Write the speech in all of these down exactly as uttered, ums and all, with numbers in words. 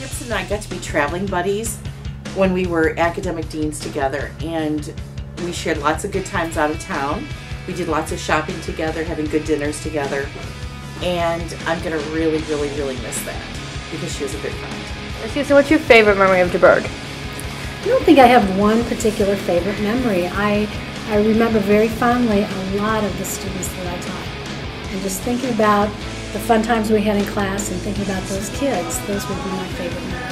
Gibson and I got to be traveling buddies when we were academic deans together, and we shared lots of good times out of town. We did lots of shopping together, having good dinners together, and I'm going to really, really, really miss that because she was a good friend. So what's your favorite memory of Dubourg? I don't think I have one particular favorite memory. I, I remember very fondly a lot of the students that I taught. And just thinking about the fun times we had in class and thinking about those kids, those would be my favorite memory.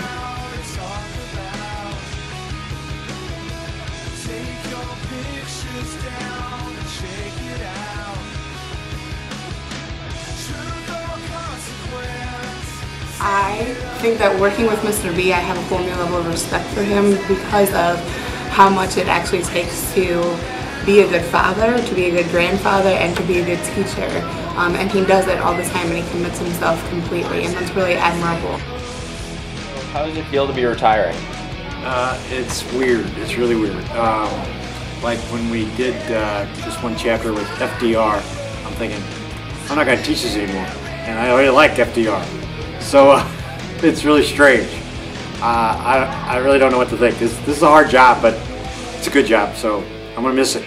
I think that working with Mister B, I have a whole new level of respect for him because of how much it actually takes to be a good father, to be a good grandfather, and to be a good teacher. Um, and he does it all the time, and he commits himself completely, and that's really admirable. How does it feel to be retiring? Uh, it's weird. It's really weird. Um, like when we did uh, this one chapter with F D R, I'm thinking, I'm not going to teach this anymore. And I already like F D R. So uh, it's really strange. Uh, I, I really don't know what to think. This, this is a hard job, but it's a good job, so I'm going to miss it.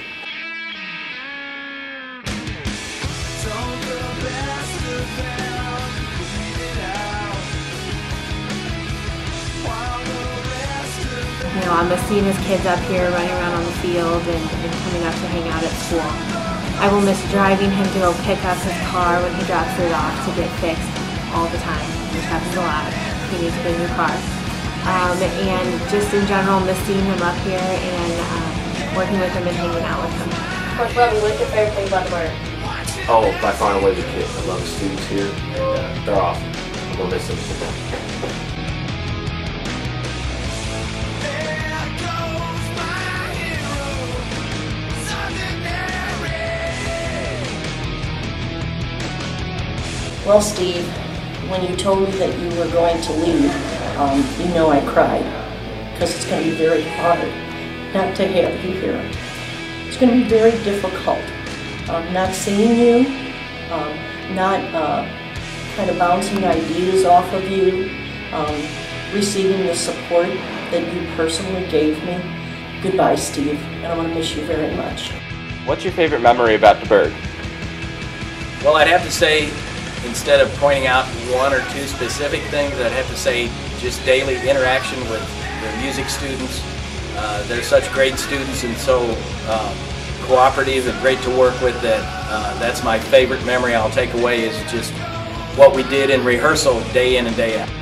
You know, I miss seeing his kids up here running around on the field and, and coming up to hang out at school. I will miss driving him to go pick up his car when he drops it off to get fixed all the time, which happens a lot. He needs to get a new car. Um, and just in general, miss seeing him up here and um, working with him and hanging out with him. Coach Bobby, what's your favorite thing about the bird? Oh, by far and away the kids. I love the students here, and uh, they're awesome. I'm going to miss them so much. Well, Steve, when you told me that you were going to leave, um, you know I cried, because it's going to be very hard not to have you here. It's going to be very difficult um, not seeing you, um, not uh, kind of bouncing ideas off of you, um, receiving the support that you personally gave me. Goodbye, Steve, and I'm going to miss you very much. What's your favorite memory about Dubourg? Well, I'd have to say, instead of pointing out one or two specific things, I'd have to say just daily interaction with the music students. Uh, they're such great students and so um, cooperative and great to work with that uh, that's my favorite memory I'll take away is just what we did in rehearsal day in and day out.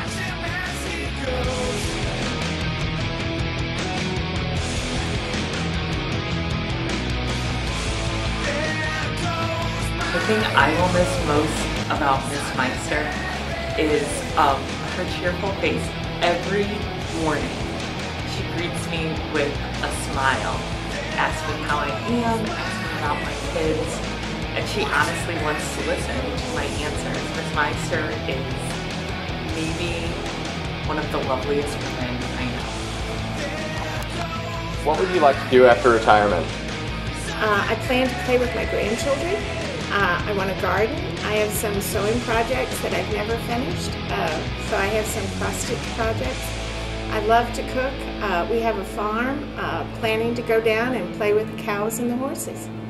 The thing I will miss most about Miss Meister is um, her cheerful face every morning. She greets me with a smile, asks me how I am, asks me about my kids, and she honestly wants to listen to my answers. Miss Meister is maybe one of the loveliest women I know. What would you like to do after retirement? Uh, I plan to play with my grandchildren. Uh, I want to garden. I have some sewing projects that I've never finished, uh, so I have some cross-stitch projects. I love to cook. Uh, we have a farm, uh, planning to go down and play with the cows and the horses.